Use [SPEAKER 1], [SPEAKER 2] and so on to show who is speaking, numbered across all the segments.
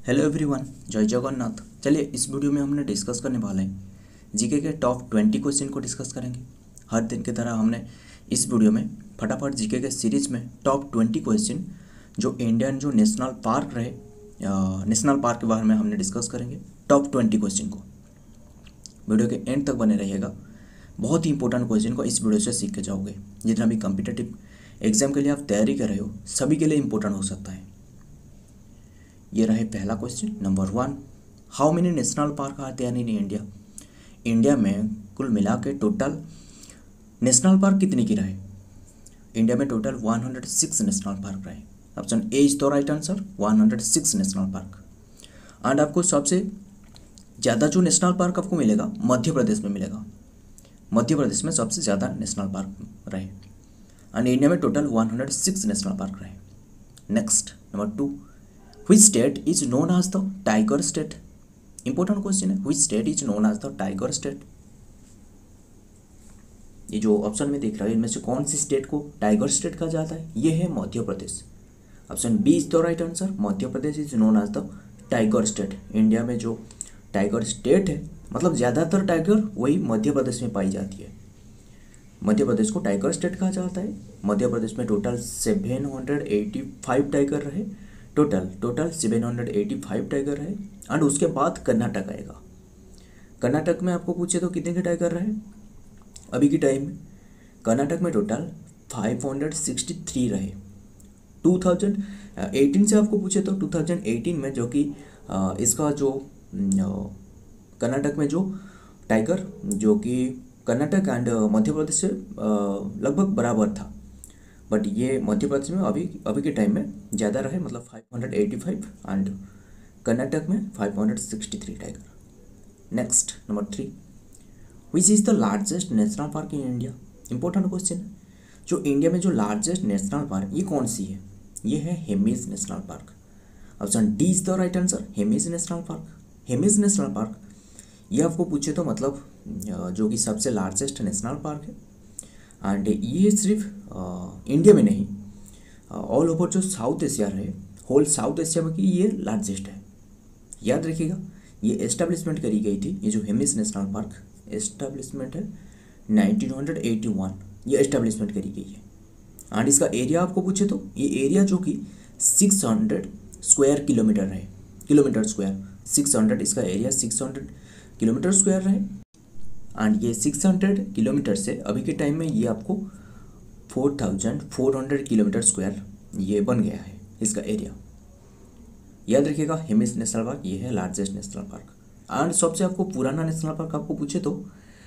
[SPEAKER 1] Hello everyone, जय जगन्नाथ। चलिए इस वीडियो में हमने डिस्कस करने वाले हैं जीके के टॉप 20 क्वेश्चन को डिस्कस करेंगे। हर दिन की तरह हमने इस वीडियो में फटाफट जीके के सीरीज में टॉप 20 क्वेश्चन जो इंडियन जो नेशनल पार्क रहे नेशनल पार्क के बारे में हमने डिस्कस करेंगे। टॉप 20 क्वेश्चन को वीडियो के एंड तक बने रहिएगा। बहुत ही इंपॉर्टेंट क्वेश्चन को इस वीडियो से सीख के जाओगे। जितना भी कॉम्पिटिटिव एग्जाम के लिए आप तैयारी कर रहे हो सभी के लिए इंपॉर्टेंट हो सकता है। ये रहे पहला question number 1, how many national park are there in India. India में कुल मिला के टोटल नेशनल पार्क कितने की रहे। इंडिया में टोटल 106 नेशनल पार्क रहे। Option A is the right answer, 106 national park. And आपको सबसे ज़्यादा जो नेशनल पार्क आपको मिलेगा मध्य प्रदेश में मिलेगा। मध्य प्रदेश में सबसे ज़्यादा नेशनल पार्क रहे एंड इंडिया में टोटल 106 नेशनल पार्क रहे। Next number 2, Which state is known as the tiger state? Important question है। Which state is known as the tiger state? ये जो ऑप्शन में देख रहा है इनमें से कौन सी स्टेट को टाइगर स्टेट कहा जाता है? ये है Madhya Pradesh. Option B is the right answer, Madhya Pradesh is known as the tiger state. India में जो टाइगर स्टेट है मतलब ज़्यादातर टाइगर वही मध्य प्रदेश में पाई जाती है। मध्य प्रदेश को टाइगर स्टेट कहा जाता है। मध्य प्रदेश में टोटल 785 टाइगर रहे। टोटल 785 टाइगर है। एंड उसके बाद कर्नाटक आएगा। कर्नाटक में आपको पूछे तो कितने के टाइगर रहे अभी की टाइम में? कर्नाटक में टोटल 563 रहे। 2018 से आपको पूछे तो 2018 में जो कि इसका जो कर्नाटक में जो टाइगर जो कि कर्नाटक एंड मध्य प्रदेश से लगभग बराबर था, बट ये मध्य प्रदेश में अभी के टाइम में ज़्यादा रहे, मतलब 585 एंड कर्नाटक में 563 tiger. Next number 3, which is the largest national park in India. Important question है। जो इंडिया में जो लार्जेस्ट नेशनल पार्क ये कौन सी है? ये है Hemis national park. Option D is the right answer, Hemis national park. Hemis national park ये आपको पूछे तो मतलब जो कि सबसे लार्जेस्ट नेशनल पार्क है। एंड ये सिर्फ इंडिया में नहीं, ऑल ओवर जो साउथ एशिया रहे, होल साउथ एशिया में कि ये लार्जेस्ट है। याद रखिएगा ये एस्टेब्लिशमेंट करी गई थी। ये जो हेमिस नेशनल पार्क एस्टेब्लिशमेंट है 1981, ये एस्टेब्लिशमेंट करी गई है। एंड इसका एरिया आपको पूछे तो ये एरिया जो कि 600 स्क्वायर किलोमीटर है। किलोमीटर स्क्वायर 600, इसका एरिया 600 किलोमीटर स्क्वायर रहे। एंड ये 600 किलोमीटर से अभी के टाइम में ये आपको 4400 किलोमीटर स्क्वायर ये बन गया है इसका एरिया। याद रखिएगा हेमिस नेशनल पार्क ये है लार्जेस्ट नेशनल पार्क। एंड सबसे आपको पुराना नेशनल पार्क आपको पूछे तो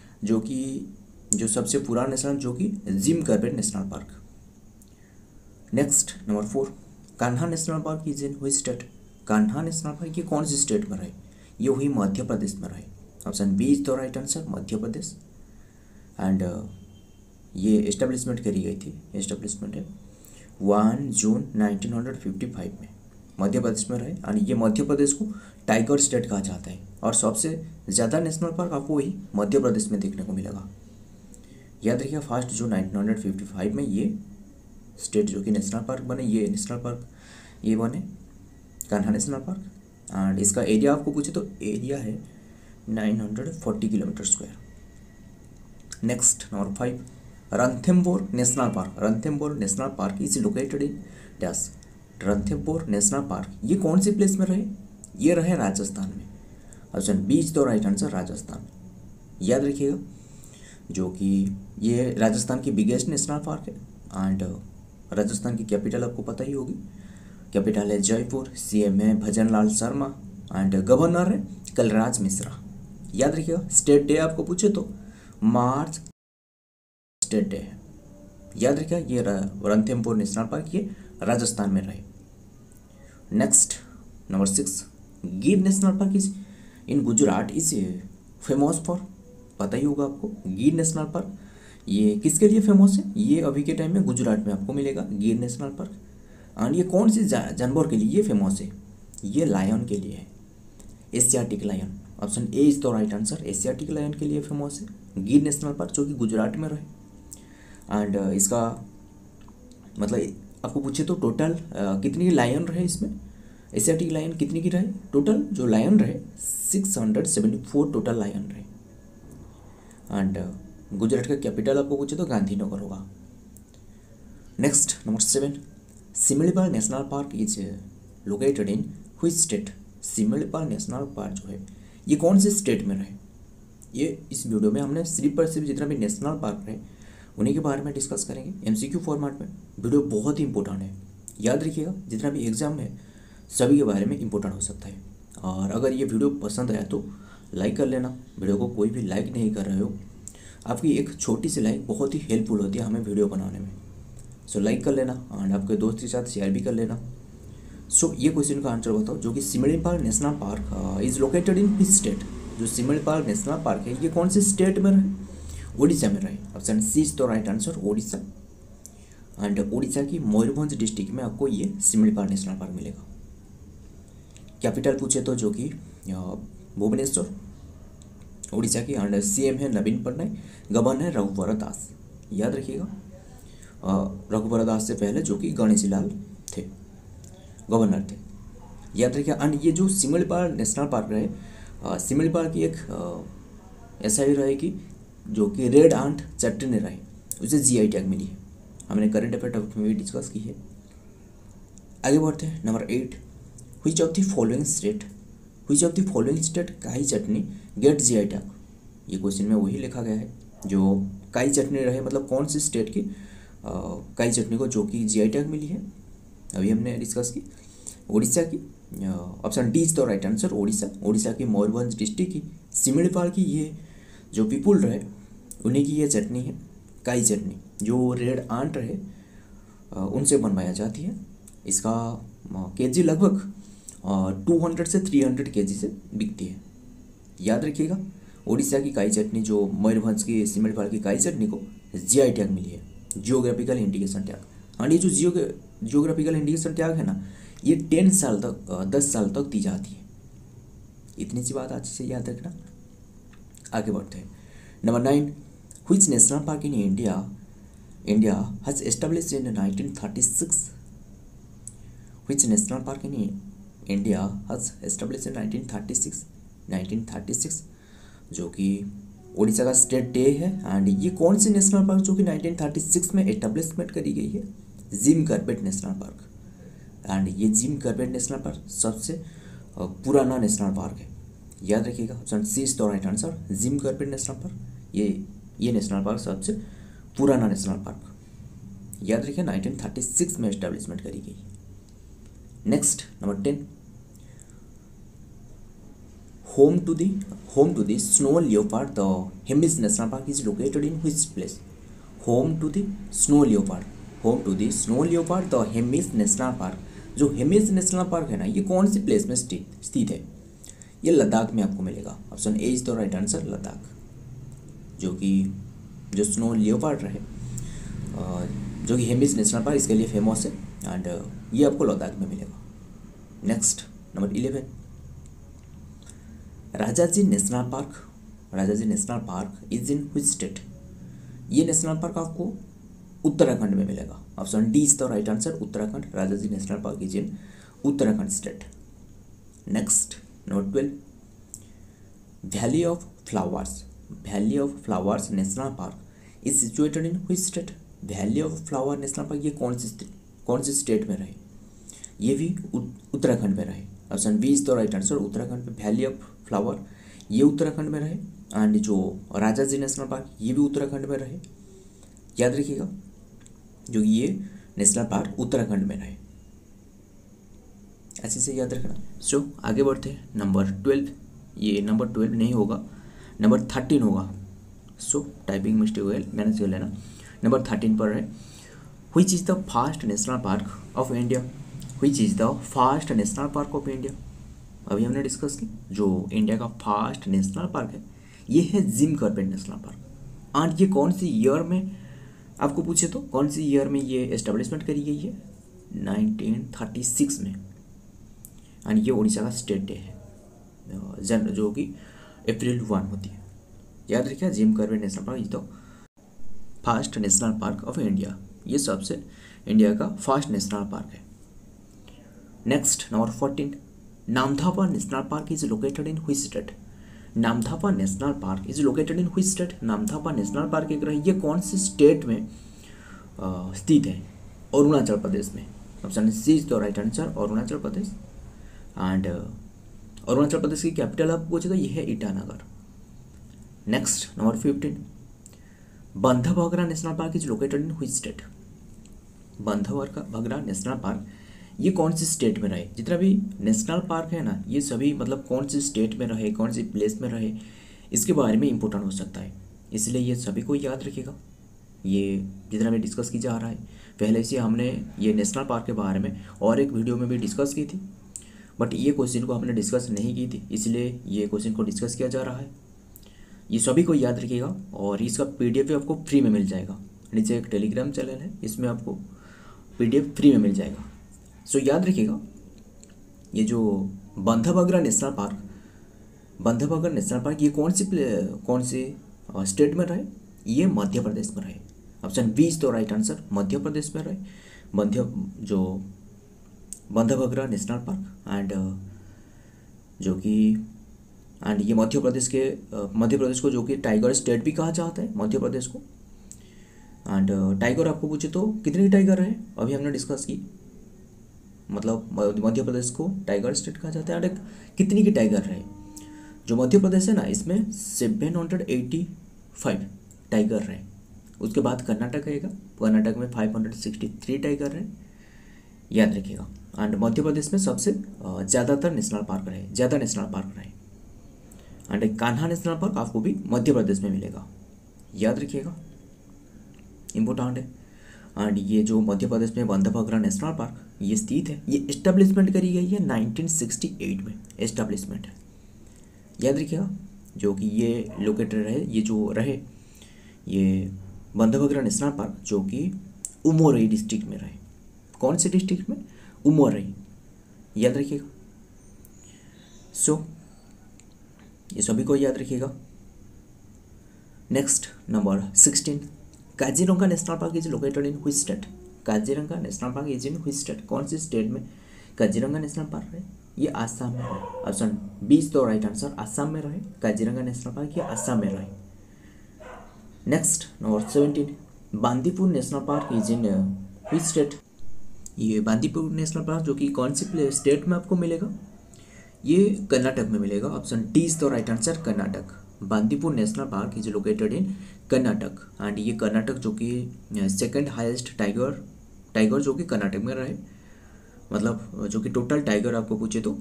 [SPEAKER 1] जो सबसे पुराना नेशनल जो कि Jim Corbett national park. Next number 4, Kanha national park is in which state. Kanha national park ये कौन सी स्टेट में रहे? ये हुई मध्य प्रदेश में रहे। Option B is the right answer, Madhya Pradesh. And ये एस्टेब्लिशमेंट करी गई थी। एस्टेब्लिशमेंट है 1 जून 1955 में मध्य प्रदेश में रहे। एंड ये मध्य प्रदेश को टाइगर स्टेट कहा जाता है और सबसे ज़्यादा नेशनल पार्क आपको वही मध्य प्रदेश में देखने को मिलेगा। याद रखिए 1 जून 1955 में ये स्टेट जो कि नेशनल पार्क बने, ये नेशनल पार्क ये बने कान्हा नेशनल पार्क। एंड इसका एरिया आपको पूछे तो एरिया है 940 kilometre square. Next number 5, Ranthambore national park. Ranthambore national park is located in dash. Ranthambore national park ये कौन सी प्लेस में रहे? ये रहे राजस्थान में। Option B is the right answer, Rajasthan. याद रखिएगा जो कि ये राजस्थान की बिगेस्ट नेशनल पार्क है। एंड राजस्थान की कैपिटल आपको पता ही होगी, कैपिटल है जयपुर। सीएम है भजन लाल शर्मा एंड गवर्नर है कलराज मिश्रा। याद रखिएगा स्टेट डे आपको पूछे तो मार्च स्टेट डे है। याद रखिएगा ये रणथंबोर नेशनल पार्क ये राजस्थान में रहे। Next number 6, Gir national park is in Gujarat is famous for. पता ही होगा आपको गिर नेशनल पार्क ये किसके लिए फेमस है? ये अभी के टाइम में गुजरात में आपको मिलेगा गिर नेशनल पार्क। एंड ये कौन सी जानवर के लिए ये फेमस है? ये लायन के लिए है, Asiatic lion. Option A is the right answer, Asiatic lion के लिए फेमस है गिर नेशनल पार्क जो कि गुजरात में रहे। एंड इसका मतलब आपको पूछे तो टोटल कितनी लायन रहे इसमें? एशियाटिक लायन कितनी की रहे, टोटल जो लायन रहे 674 टोटल लायन रहे। एंड गुजरात का कैपिटल आपको पूछे तो गांधीनगर होगा। Next number 7, Similipal national park is located in which state. Similipal national park जो है ये कौन से स्टेट में रहे। ये इस वीडियो में हमने सिर्फ और सिर्फ जितना भी नेशनल पार्क रहे उन्हीं के बारे में डिस्कस करेंगे एमसीक्यू फॉर्मेट में। वीडियो बहुत ही इंपॉर्टेंट है, याद रखिएगा, जितना भी एग्जाम है सभी के बारे में इंपॉर्टेंट हो सकता है। और अगर ये वीडियो पसंद आया तो लाइक कर लेना। वीडियो को कोई भी लाइक नहीं कर रहे हो, आपकी एक छोटी सी लाइक बहुत ही हेल्पफुल होती है हमें वीडियो बनाने में। सो लाइक कर लेना एंड आपके दोस्त के साथ शेयर भी कर लेना। सो ये क्वेश्चन का आंसर बताओ, जो कि Similipal national park is located in which state. जो सिमलीपाल नेशनल पार्क है ये कौन से स्टेट में रहे, उड़ीसा में रहे। Option C is the right answer, Orissa. And Orissa की मयूरभंज डिस्ट्रिक्ट में आपको ये सिमलीपाल नेशनल पार्क मिलेगा। कैपिटल पूछे तो जो कि भुवनेश्वर उड़ीसा की। एंड सीएम है नवीन पटनायक, गवर्नर है रघुवर दास। याद रखिएगा, रघुवर दास से पहले जो कि गणेशीलाल थे, गवर्नर थे, याद रखिए। एंड ये जो सिमलीपाल नेशनल पार्क रहे, सिमलीपाल की एक ऐसा ही रहे कि जो कि रेड आंट चटनी रहे, उसे जीआई टैग मिली है। हमने करंट अफेयर टॉपिक में भी डिस्कस की है। आगे बढ़ते हैं number 8, which of the following state kai chutney get GI tag. ये क्वेश्चन में वही लिखा गया है जो काई चटनी रहे, मतलब कौन सी स्टेट की काई चटनी को जो कि जीआई टैग मिली है, अभी हमने डिस्कस की। उड़ीसा की। Option D is the right answer, Orissa. Orissa की मयूरभंज डिस्ट्रिक्ट की सिमलीपाल की ये जो पीपुल रहे उन्हीं की ये चटनी है, काई चटनी, जो रेड आंट रहे उनसे बनवाया जाती है। इसका केजी लगभग 200 से 300 केजी से बिकती है। याद रखिएगा, उड़ीसा की काई चटनी जो मयूरभंज की सिमलीपाल की काई चटनी को जीआई टैग मिली है, जियोग्राफिकल इंडिकेशन टैग। और ये जो जियोग्राफिकल इंडिकेशन टैग है ना, ये 10 साल तक दी जाती है। इतनी सी बात अच्छे से याद रखना। आगे बढ़ते हैं number 9, which national park in India has established in 1936। Which national park in India has established in 1936 जो कि उड़ीसा का स्टेट डे है। एंड ये कौन सी नेशनल पार्क जो कि 1936 में एस्टेब्लिशमेंट करी गई है, Jim Corbett national park. And ये जिम कॉर्बेट नेशनल पार्क सबसे पुराना नेशनल पार्क है। याद रखिएगा, option C is the right answer, Jim Corbett national park. ये नेशनल पार्क सबसे पुराना नेशनल पार्क, याद रखिए 1936 में एस्टेब्लिशमेंट करी गई। Next number 10, home to the snow leopard the Hemis national park is located in which place. Home to the snow leopard the Hemis national park. जो Hemis national park है ना, ये कौन सी प्लेस में स्थित है, ये लद्दाख में आपको मिलेगा। Option A is the right answer, Ladakh. जो स्नो लियोपार्ड रहे जो कि हेमिस नेशनल पार्क इसके लिए फेमस है। एंड ये आपको लद्दाख में मिलेगा। Next number 11, Rajaji national park is in which state. ये नेशनल पार्क आपको उत्तराखंड में मिलेगा। Option D is the right answer, Uttarakhand. Rajaji national park is in Uttarakhand state. Next number 12, valley of flowers national park is situated in which state. Valley of flower national park ये कौन सी state में रहे, ये भी उत्तराखंड में रहे। Option B is the right answer, Uttarakhand में वैली ऑफ फ्लावर ये उत्तराखंड में रहे। एंड जो राजाजी नेशनल पार्क ये भी उत्तराखंड में रहे। याद रखिएगा, जो ये नेशनल पार्क उत्तराखंड में रहे, अच्छे से याद रखना। सो आगे बढ़ते हैं नंबर 12। ये नंबर 12 नहीं होगा, नंबर 13 होगा। सो टाइपिंग मिस्टेक हो गया, मैनेज कर लेना। नंबर 13 पर है, which is the fast national park of India. अभी हमने डिस्कस की, जो इंडिया का फास्ट नेशनल पार्क है ये है Jim Corbett national park. And ये कौन सी ईयर में आपको पूछे तो कौन सी ईयर में ये एस्टेब्लिशमेंट करी गई है, 1936 में। एंड ये उड़ीसा का स्टेट डे है जो कि अप्रैल 1 होती है। याद रखिए, Jim Corbett national park is the fast national park of India. ये सबसे इंडिया का फास्ट नेशनल पार्क है। Next number 14, Namdapha national park is located in which state? Namdapha national park is located in which state? Namdapha national park एक रही, ये कौन सी state में स्थित है? अरुणाचल प्रदेश में। Option C is the right answer, Arunachal Pradesh. And Arunachal Pradesh की कैपिटल आप पूछे तो ये है Itanagar. Next number 15, Bandhavgarh national park is located in which state? Bandhavgarh national park ये कौन सी स्टेट में रहे? जितना भी नेशनल पार्क है ना, ये सभी मतलब कौन सी स्टेट में रहे, कौन सी प्लेस में रहे, इसके बारे में इम्पोर्टेंट हो सकता है, इसलिए ये सभी को याद रखिएगा। ये जितना भी डिस्कस की जा रहा है, पहले से हमने ये नेशनल पार्क के बारे में और एक वीडियो में भी डिस्कस की थी, बट ये क्वेश्चन को हमने डिस्कस नहीं की थी, इसलिए ये क्वेश्चन को डिस्कस किया जा रहा है। ये सभी को याद रखिएगा और इसका PDF भी आपको फ्री में मिल जाएगा। नीचे एक टेलीग्राम चैनल है, इसमें आपको PDF फ्री में मिल जाएगा। सो याद रखिएगा, ये जो बंधवगरा नेशनल पार्क ये कौन सी स्टेट में रहे? ये मध्य प्रदेश में रहे। Option B is the right answer, Madhya Pradesh में रहे बंधवगरा नेशनल पार्क। एंड ये मध्य प्रदेश को जो कि टाइगर स्टेट भी कहा जाता है, मध्य प्रदेश को। एंड टाइगर आपको पूछे तो कितनी टाइगर है, अभी हमने डिस्कस की, मतलब मध्य प्रदेश को टाइगर स्टेट कहा जाता है। एंड कितनी की टाइगर रहे? जो मध्य प्रदेश है ना, इसमें 785 टाइगर रहे। उसके बाद कर्नाटक रहेगा, कर्नाटक में 563 टाइगर रहे, याद रखिएगा। एंड मध्य प्रदेश में सबसे ज़्यादा नेशनल पार्क रहे। एंड एक कान्हा नेशनल पार्क आपको भी मध्य प्रदेश में मिलेगा, याद रखिएगा, इम्पोर्टेंट है। एंड ये जो मध्य प्रदेश में बंधवगरा नेशनल पार्क ये स्थित है, ये इस्टेब्लिशमेंट करी गई है 1968 में, इस्टेब्लिशमेंट है, याद रखिएगा। जो कि ये लोकेटेड रहे, ये बंधवगरा नेशनल पार्क जो कि उमोरई डिस्ट्रिक्ट में रहे। कौन से डिस्ट्रिक्ट में? उमोरई, याद रखिएगा। सो ये सभी को याद रखिएगा। Next number 16, Kaziranga national park is located in which state? Kaziranga national park is in which state? कौन सी स्टेट में काजीरंगा नेशनल पार्क है? ये आसाम में है। Option B is the right answer, Assam में रहे काजीरंगा नेशनल पार्क, ये आसाम में रहे। Next number 17, Bandipur national park is in which state? ये बांदीपुर नेशनल पार्क जो कि कौन सी स्टेट में आपको मिलेगा? ये कर्नाटक में मिलेगा। Option D is the right answer, Karnataka. Bandipur national park is located in Karnataka. And ये कर्नाटक जो कि सेकंड हाईएस्ट टाइगर जो कि कर्नाटक में रहे, मतलब जो कि टोटल टाइगर आपको पूछे तो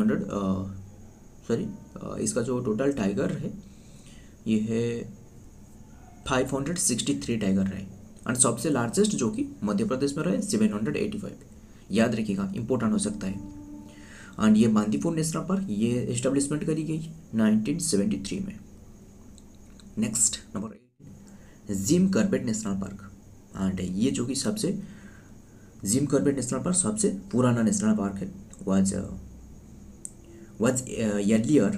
[SPEAKER 1] 900 इसका जो टोटल टाइगर है ये है 563 टाइगर रहे। एंड सबसे लार्जेस्ट जो कि मध्य प्रदेश में रहे 785, याद रखिएगा, इंपॉर्टेंट हो सकता है। एंड ये बांदीपुर नेशनल पार्क ये एस्टेब्लिशमेंट करी गई 1973 में। Next number 8, Jim Corbett national park. And ये जो कि जिम कॉर्बेट नेशनल पार्क सबसे पुराना नेशनल पार्क है। वाज एर्लियर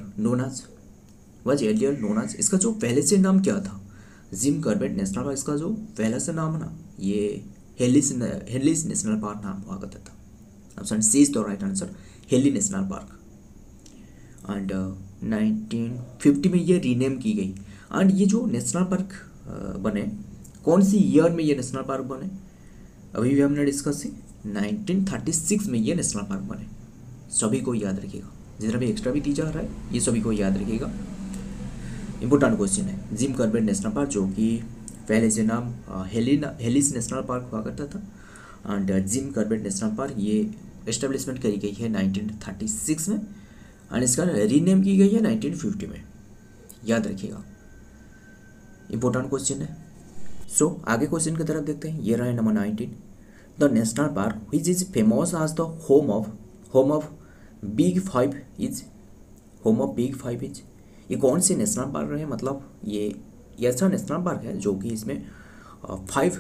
[SPEAKER 1] नोन एज, इसका जो पहले से नाम क्या था? जिम कॉर्बेट नेशनल पार्क, इसका जो पहले से नाम ना, ये हेलिस नेशनल पार्क नाम हुआ करता था। Option C is the right answer, Hailey national park. And 1950 में ये रीनेम की गई। एंड ये जो नेशनल पार्क बने, कौन सी ईयर में ये नेशनल पार्क बने? अभी भी हमने डिस्कस की 1936 में ये नेशनल पार्क बने। सभी को याद रखिएगा, जितना भी एक्स्ट्रा भी दी जा रहा है ये सभी को याद रखिएगा, इंपॉर्टेंट क्वेश्चन है। जिम कॉर्बेट नेशनल पार्क जो कि पहले से नाम हेलिस नेशनल पार्क हुआ करता था। And Jim Corbett national park ये एस्टेब्लिशमेंट करी गई है 1936 में। एंड इसका रीनेम की गई है 1950 में, याद रखिएगा, इंपॉर्टेंट क्वेश्चन है। सो आगे क्वेश्चन की तरफ देखते हैं। ये रहा number 19, the national park which is famous as the home of big five is ये कौन सी नेशनल पार्क है? मतलब ये ऐसा नेशनल पार्क है जो कि इसमें 5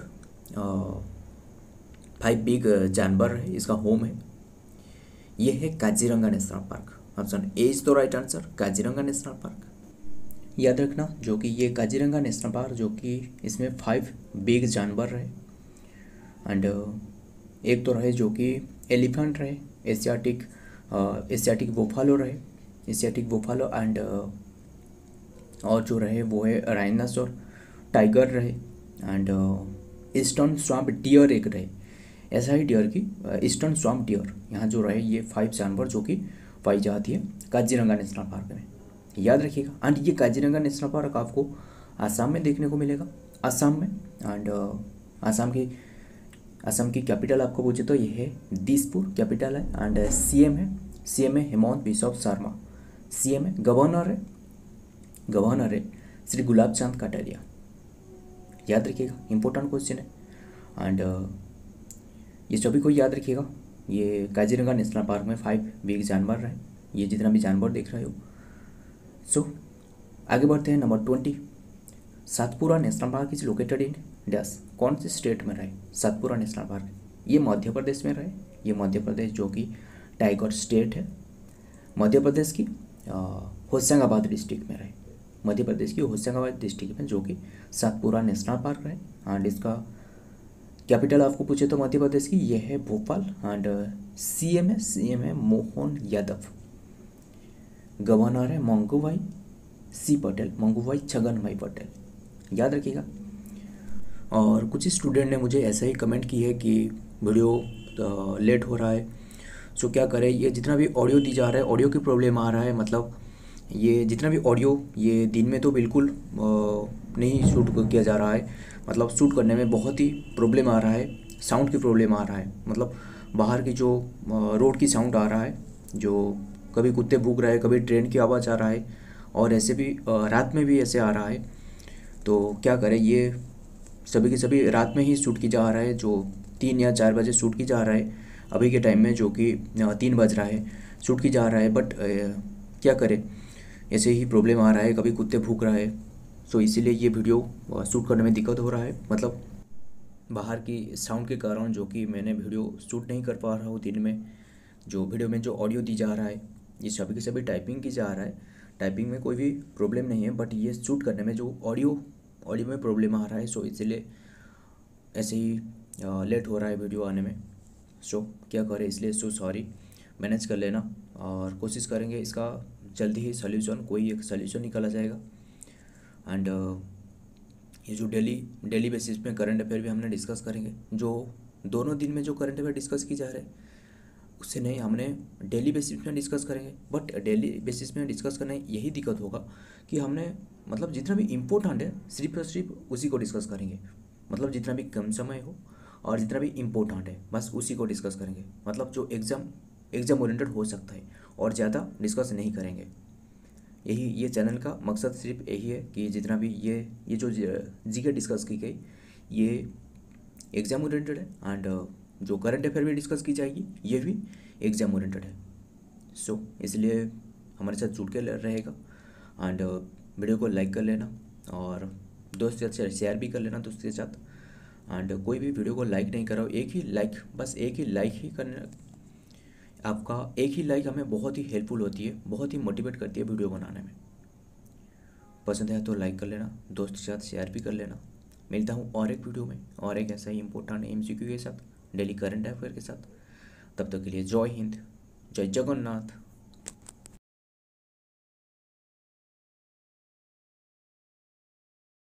[SPEAKER 1] बिग जानवर है, इसका होम है। ये है Kaziranga national park. Option A is the right answer, Kaziranga national park. याद रखना जो कि ये काजीरंगा नेशनल पार्क जो कि इसमें 5 बिग जानवर रहे। एंड एक तो रहे जो कि एलिफेंट रहे, एशियाटिक एशियाटिक बुफालो रहे, एशियाटिक बुफालो एंड और जो रहे वो है राइनासोर, टाइगर रहे एंड ईस्टर्न स्वाम्प डियर एक रहे। ऐसा ही डियर की ईस्टर्न स्वाम्प डियर यहाँ जो रहे, ये 5 जानवर जो कि पाई जाती है काजीरंगा नेशनल पार्क में, याद रखिएगा। एंड ये काजीरंगा नेशनल पार्क आपको आसाम में देखने को मिलेगा, आसाम में। एंड आसाम की कैपिटल आपको पूछे तो ये है दिसपुर कैपिटल है। एंड सीएम है हेमंत बिश्व शर्मा, सीएम है। गवर्नर है श्री गुलाब चंद कटारिया, याद रखिएगा, इंपॉर्टेंट क्वेश्चन है। एंड ये सभी को याद रखिएगा। ये काजीरंगा नेशनल पार्क में 5 बिग जानवर रहे, ये जितना भी जानवर देख रहे हो। सो आगे बढ़ते हैं। Number 20, Satpura national park is located in dash, कौन से स्टेट में रहे सातपुरा नेशनल पार्क? ये मध्य प्रदेश में रहे, ये मध्य प्रदेश जो कि टाइगर स्टेट है, मध्य प्रदेश की होशंगाबाद डिस्ट्रिक्ट में रहे, मध्य प्रदेश की होशंगाबाद डिस्ट्रिक्ट में जो कि सातपुरा नेशनल पार्क रहे। एंड इसका कैपिटल आपको पूछे तो मध्य प्रदेश की ये है भोपाल। एंड सीएम है मोहन यादव, गवर्नर है मंगूभाई छगनभाई पटेल, याद रखिएगा। और कुछ स्टूडेंट ने मुझे ऐसा ही कमेंट की है कि वीडियो लेट हो रहा है, सो क्या करें, ये जितना भी ऑडियो दी जा रहा है ऑडियो की प्रॉब्लम आ रहा है, मतलब ये जितना भी ऑडियो ये दिन में तो बिल्कुल नहीं शूट किया जा रहा है, मतलब शूट करने में बहुत ही प्रॉब्लम आ रहा है, साउंड की प्रॉब्लम आ रहा है, मतलब बाहर की जो रोड की साउंड आ रहा है, जो कभी कुत्ते भूक रहे हैं, कभी ट्रेन की आवाज़ आ रहा है, और ऐसे भी रात में भी ऐसे आ रहा है। तो क्या करें, ये सभी के सभी रात में ही शूट की जा रहा है, जो 3 या 4 बजे शूट की जा रहा है अभी के टाइम में, जो कि 3 बज रहा है शूट की जा रहा है। बट क्या करें, ऐसे ही प्रॉब्लम आ रहा है, कभी कुत्ते भूक रहा है, सो इसीलिए ये वीडियो शूट करने में दिक्कत हो रहा है, मतलब बाहर की साउंड के कारण, जो कि मैंने वीडियो शूट नहीं कर पा रहा हूँ दिन में। जो वीडियो में जो ऑडियो दी जा रहा है ये सभी के सभी टाइपिंग की जा रहा है, टाइपिंग में कोई भी प्रॉब्लम नहीं है, बट ये शूट करने में जो ऑडियो में प्रॉब्लम आ रहा है, सो इसीलिए ऐसे ही लेट हो रहा है वीडियो आने में। सो क्या करें, इसलिए सो सॉरी, मैनेज कर लेना, और कोशिश करेंगे इसका जल्दी ही सोल्यूशन, कोई एक सोल्यूशन निकाला जाएगा। एंड ये जो डेली बेसिस पे करंट अफेयर भी हमने डिस्कस करेंगे, जो दोनों दिन में जो करंट अफेयर डिस्कस की जा रहे हैं उससे नहीं, हमने डेली बेसिस में डिस्कस करेंगे। बट डेली बेसिस में डिस्कस करने यही दिक्कत होगा कि हमने मतलब जितना भी इम्पोर्टेंट है सिर्फ और सिर्फ उसी को डिस्कस करेंगे, मतलब जितना भी कम समय हो और जितना भी इम्पोर्टेंट है बस उसी को डिस्कस करेंगे, मतलब जो एग्ज़ाम ओरिएंटेड हो सकता है, और ज़्यादा डिस्कस नहीं करेंगे। यही ये चैनल का मकसद सिर्फ यही है कि जितना भी ये जो जीके डिस्कस की गई ये एग्ज़ाम ओरिएंटेड है, एंड जो करंट अफेयर भी डिस्कस की जाएगी ये भी एग्ज़ाम ओरिएंटेड है। सो इसलिए हमारे साथ जुड़ के रहेगा। एंड वीडियो को लाइक कर लेना, और दोस्त के साथ शेयर भी कर लेना दोस्त के साथ। एंड कोई भी वीडियो को लाइक नहीं करो, एक ही लाइक, बस एक ही लाइक ही करना, आपका एक ही लाइक हमें बहुत ही हेल्पफुल होती है, बहुत ही मोटिवेट करती है वीडियो बनाने में। पसंद है तो लाइक कर लेना, दोस्त के साथ शेयर भी कर लेना। मिलता हूँ और एक वीडियो में और एक ऐसा ही इम्पोर्टेंट MCQ के साथ, डेली करंट अफेयर के साथ। तब तक के लिए जय हिंद, जय जगन्नाथ।